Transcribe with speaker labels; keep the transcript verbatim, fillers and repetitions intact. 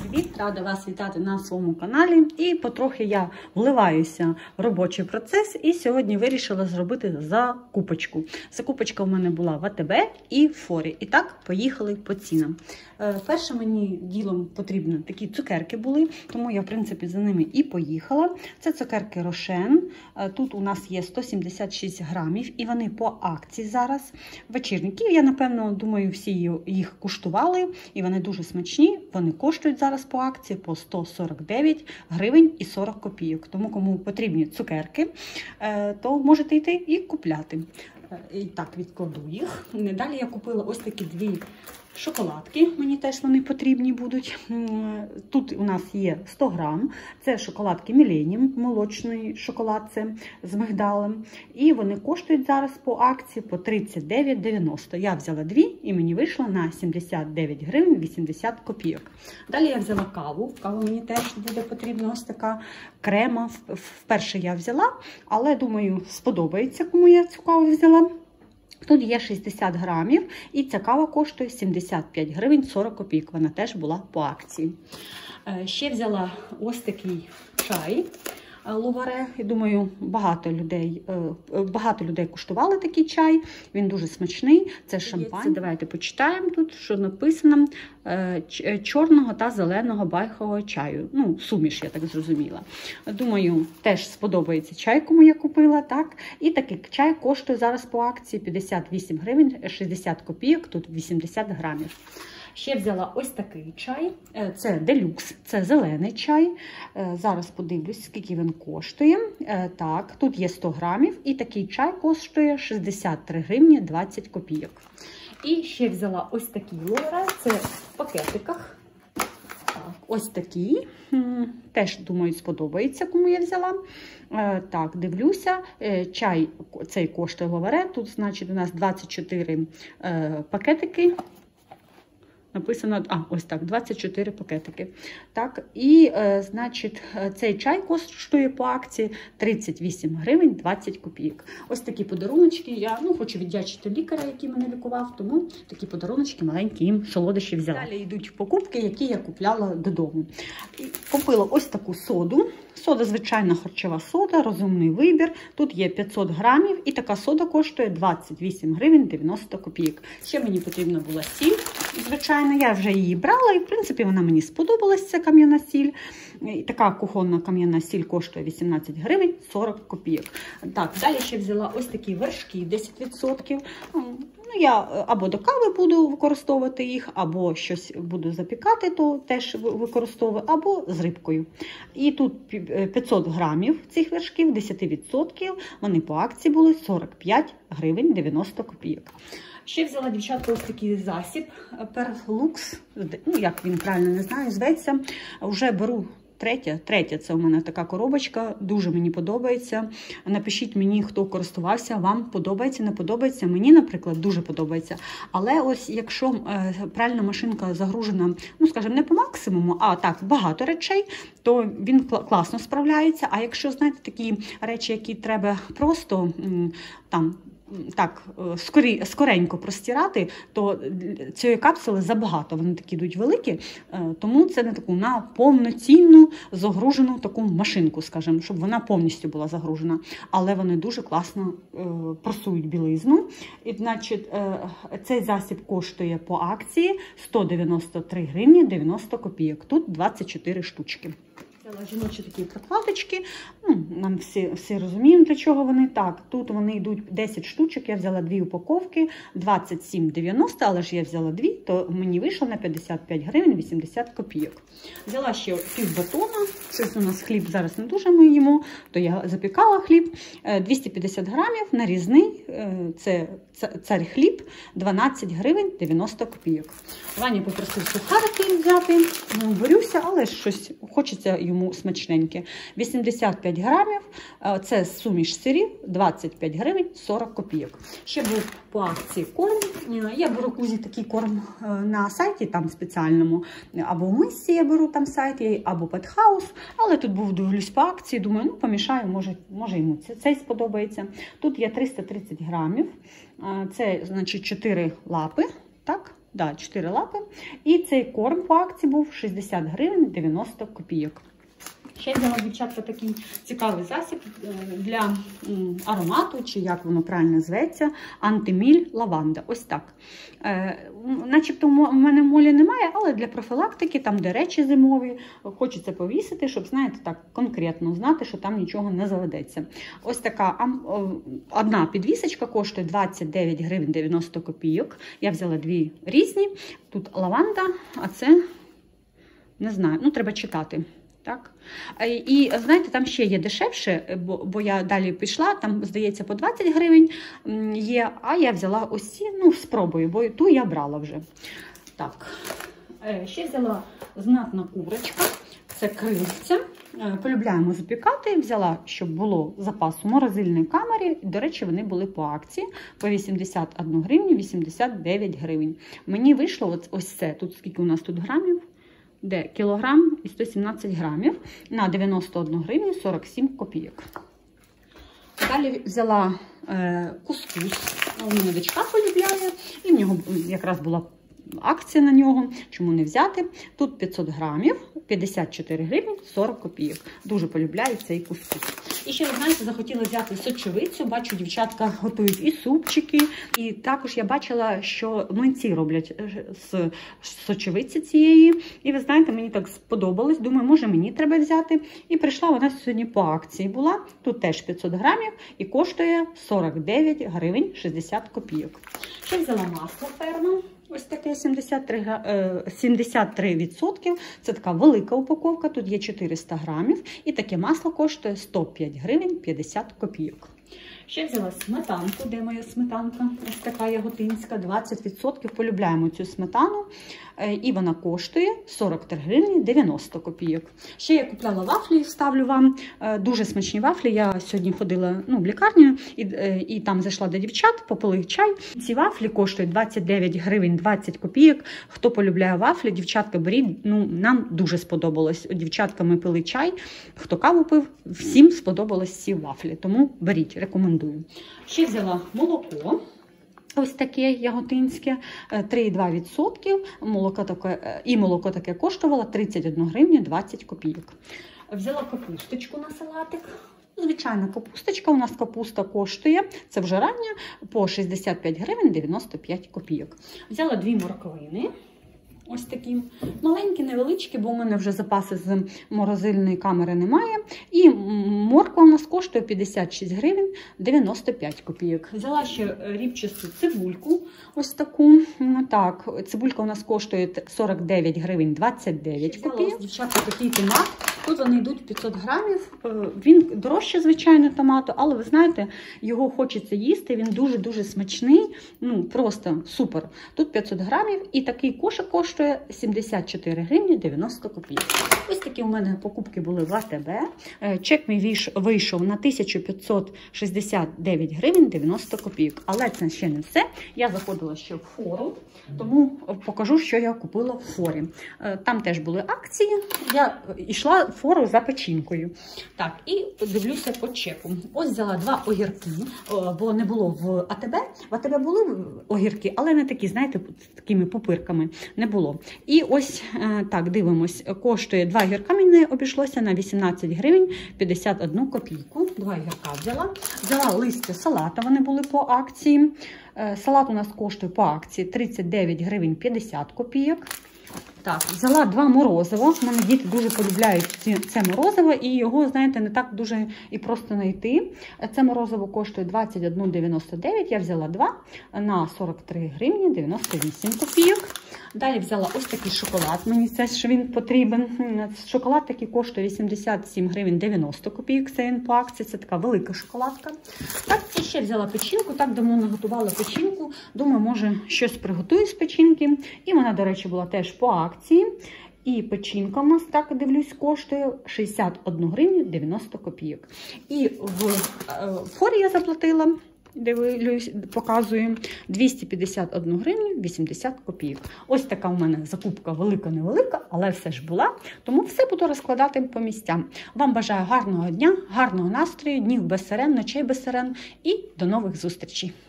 Speaker 1: Привіт! Рада вас вітати на своєму каналі. І потрохи я вливаюся в робочий процес. І сьогодні вирішила зробити закупочку. Закупочка у мене була в АТБ і в Форі. І так, поїхали по цінам. Перше мені ділом потрібно такі цукерки були, тому я, в принципі, за ними і поїхала. Це цукерки Рошен. Тут у нас є сто сімдесят шість грамів, і вони по акції зараз. Вечірники, я, напевно, думаю, всі їх куштували, і вони дуже смачні. Вони коштують зараз по акції по сто сорок дев'ять гривень і сорок копійок. Тому, кому потрібні цукерки, то можете йти і купляти. І так, відкладу їх. Далі я купила ось такі дві шоколадки, мені теж вони потрібні будуть. Тут у нас є сто грам. Це шоколадки Millennium, молочний шоколад це з мигдалем. І вони коштують зараз по акції по тридцять дев'ять дев'яносто. Я взяла дві і мені вийшло на сімдесят дев'ять гривень вісімдесят копійок. Далі я взяла каву. Каву мені теж буде потрібна ось така крема. Вперше я взяла, але, думаю, сподобається, кому я цю каву взяла. Тут є шістдесят грамів, і ця кава коштує сімдесят п'ять гривень сорок копійок. Вона теж була по акції. Ще взяла ось такий чай Ловаре. Я думаю, багато людей, багато людей куштували такий чай. Він дуже смачний. Це шампань. Давайте почитаємо тут, що написано. Чорного та зеленого байхового чаю. Ну, суміш, я так зрозуміла. Думаю, теж сподобається чай, кому я купила, так? І такий чай коштує зараз по акції п'ятдесят вісім гривень шістдесят копійок, тут вісімдесят грамів. Ще взяла ось такий чай, це делюкс, це зелений чай. Зараз подивлюсь, скільки він коштує. Так, тут є сто грамів, і такий чай коштує шістдесят три гривні двадцять копійок. І ще взяла ось такий Ловаре, це в пакетиках. Так, ось такий. Теж, думаю, сподобається, кому я взяла. Так, дивлюся, чай цей коштує Ловаре. Тут, значить, у нас двадцять чотири пакетики. Написано, а, ось так, двадцять чотири пакетики. Так, і, е, значить, цей чай коштує по акції тридцять вісім гривень двадцять копійок. Ось такі подаруночки. Я, ну, хочу віддячити лікаря, який мене лікував, тому такі подаруночки маленькі їм солодощі взяла. Далі йдуть покупки, які я купляла додому. І купила ось таку соду. Сода, звичайна харчова сода, розумний вибір. Тут є п'ятсот грамів, і така сода коштує двадцять вісім гривень дев'яносто копійок. Ще мені потрібна була сіль, звичайно, я вже її брала, і, в принципі, вона мені сподобалась, ця кам'яна сіль. І така кухонна кам'яна сіль коштує вісімнадцять гривень сорок копійок. Так, далі ще взяла ось такі вершки, десять відсотків. Ну, я або до кави буду використовувати їх, або щось буду запікати, то теж використовую, або з рибкою. І тут п'ятсот грамів цих вершків, десять відсотків, вони по акції були сорок п'ять гривень дев'яносто копійок. Ще взяла, дівчатка, ось такий засіб Perflux, ну, як він правильно, не знаю, зветься. Вже беру третя, третя це у мене така коробочка, дуже мені подобається. Напишіть мені, хто користувався, вам подобається, не подобається. Мені, наприклад, дуже подобається. Але ось якщо е, пральна машинка загружена, ну, скажімо, не по максимуму, а так, багато речей, то він класно справляється. А якщо, знаєте, такі речі, які треба просто м, там, так, скорі, скоренько простирати, то цієї капсули забагато, вони такі йдуть великі, тому це не таку на повноцінну загружену таку машинку, скажімо, щоб вона повністю була загружена. Але вони дуже класно е, просують білизну. І, значить, е, цей засіб коштує по акції сто дев'яносто три гривні дев'яносто копійок. Тут двадцять чотири штучки. Взяла жіночі такі прокладочки, ну, нам всі, всі розуміємо, для чого вони. Так, тут вони йдуть десять штучок, я взяла дві упаковки, двадцять сім дев'яносто, але ж я взяла дві, то мені вийшло на п'ятдесят п'ять гривень вісімдесят копійок. Взяла ще пів батона, щось у нас хліб зараз не дуже ми їмо, то я запікала хліб, двісті п'ятдесят грамів, нарізний, це цар хліб, дванадцять гривень дев'яносто копійок. Ваня попросив сухарики взяти, ну, борюся, але щось хочеться йому смачненьке. вісімдесят п'ять грамів, це суміш сирів, двадцять п'ять гривень сорок копійок. Ще був по акції корм. Я беру Кузі такий корм на сайті там спеціальному, або в Миссі я беру там сайті, або Петхаус, але тут був, дивлюсь, по акції, думаю, ну помішаю, може, може йому цей сподобається. Тут є триста тридцять грамів, це, значить, чотири лапи, так? Да, чотири лапи. І цей корм по акції був шістдесят гривень дев'яносто копійок. Ще взяла, дівчатка, такий цікавий засіб для аромату, чи як воно правильно зветься, антиміль лаванда. Ось так. Е, начебто в мене молі немає, але для профілактики, там де речі зимові, хочеться повісити, щоб, знаєте, так конкретно знати, що там нічого не заведеться. Ось така одна підвісочка коштує двадцять дев'ять гривень дев'яносто копійок. Я взяла дві різні. Тут лаванда, а це, не знаю, ну треба читати. Так. І, знаєте, там ще є дешевше, бо, бо я далі пішла, там, здається, по двадцять гривень є, а я взяла ось ці, ну, спробую, бо ту я брала вже. Так, ще взяла знатна курочка, це крильця. Полюбляємо запікати, взяла, щоб було запас у морозильній камері. До речі, вони були по акції по вісімдесят одну гривню, вісімдесят дев'ять гривень. Мені вийшло ось це, тут скільки у нас тут грамів? Де кілограм і сто сімнадцять грамів на дев'яносто одну гривню сорок сім копійок. Далі взяла е, кускус. У мене дочка полюбляє, і в нього якраз була акція на нього. Чому не взяти? Тут п'ятсот грамів, п'ятдесят чотири гривні сорок копійок. Дуже полюбляю цей кускус. І ще, ви знаєте, захотіла взяти сочевицю. Бачу, дівчатка готують і супчики. І також я бачила, що млинці роблять з сочевиці цієї. І ви знаєте, мені так сподобалось. Думаю, може мені треба взяти. І прийшла вона сьогодні по акції була. Тут теж п'ятсот грамів і коштує сорок дев'ять гривень шістдесят копійок. Ще взяла масло ферма. Ось таке сімдесят три відсотки. Це така велика упаковка, тут є чотириста грамів. І таке масло коштує сто п'ять гривень п'ятдесят копійок. Ще взяла сметанку. Де моя сметанка? Ось така яготинська, двадцять відсотків. Полюбляємо цю сметану. І вона коштує сорок три гривні дев'яносто копійок. Ще я купляла вафлі, ставлю вам. Дуже смачні вафлі. Я сьогодні ходила, ну, в лікарню і, і там зайшла до дівчат, попили чай. Ці вафлі коштують двадцять дев'ять гривень двадцять копійок. Хто полюбляє вафлі, дівчатка, беріть. Ну, нам дуже сподобалось. Дівчатка, ми пили чай. Хто каву пив, всім сподобалось ці вафлі. Тому беріть, рекомендую. Ще взяла молоко. Ось таке яготинське, три і два відсотки. Молоко таке, і молоко таке коштувало тридцять одну гривню двадцять копійок. Взяла капусточку на салатик. Звичайна капусточка. У нас капуста коштує, це вже рання, по шістдесят п'ять гривень дев'яносто п'ять копійок. Взяла дві морквини. Ось такі маленькі, невеличкі, бо у мене вже запаси з морозильної камери немає. І морква у нас коштує п'ятдесят шість гривень дев'яносто п'ять копійок. Взяла ще рібчасту цибульку, ось таку. Так, цибулька у нас коштує сорок дев'ять гривень двадцять дев'ять копійок. Дівчата, такий томат. Тут вони йдуть п'ятсот грамів. Він дорожче, звичайно, томату, але ви знаєте, його хочеться їсти. Він дуже-дуже смачний. Ну, просто супер. Тут п'ятсот грамів і такий кошик коштує сімдесят чотири гривні дев'яносто копійок. Ось такі у мене покупки були в АТБ. Чек мій вийшов на тисячу п'ятсот шістдесят дев'ять гривень дев'яносто копійок. Але це ще не все. Я заходила ще в фору, тому покажу, що я купила в форі. Там теж були акції. Я йшла в фору за печінкою. Так, і дивлюся по чеку. Ось взяла два огірки, бо не було в АТБ. В АТБ були огірки, але не такі, знаєте, такими пупирками не було. І ось, так, дивимось, коштує два огірка, мені обійшлося на вісімнадцять гривень п'ятдесят одну копійку. Два огірка взяла. Взяла листя салата, вони були по акції. Салат у нас коштує по акції тридцять дев'ять гривень п'ятдесят копійок. Так, взяла два морозива. У мене діти дуже полюбляють це морозиво, і його, знаєте, не так дуже і просто знайти. Це морозиво коштує двадцять один дев'яносто дев'ять. Я взяла два на сорок три гривні дев'яносто вісім копійок. Далі взяла ось такий шоколад. Мені це ж він потрібен. Шоколад такий коштує вісімдесят сім гривень дев'яносто копійок. Це він по акції. Це така велика шоколадка. Так, і ще взяла печінку. Так давно наготувала печінку. Думаю, може щось приготую з печінки. І вона, до речі, була теж по акції. І печінка у нас, так дивлюсь, коштує шістдесят одну гривню дев'яносто копійок. І в форі я заплатила, дивлюсь, показую, двісті п'ятдесят одну гривню вісімдесят копійок. Ось така у мене закупка велика-невелика, але все ж була. Тому все буду розкладати по місцям. Вам бажаю гарного дня, гарного настрою, днів без сирен, ночей без сирен і до нових зустрічей.